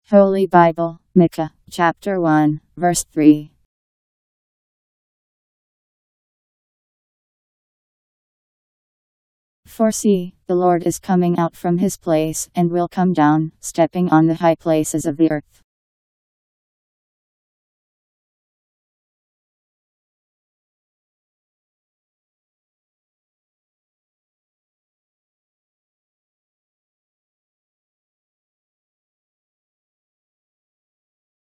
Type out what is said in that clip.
Holy Bible, Micah, Chapter 1, verse 3. For see, the Lord is coming out from his place, and will come down, stepping on the high places of the earth.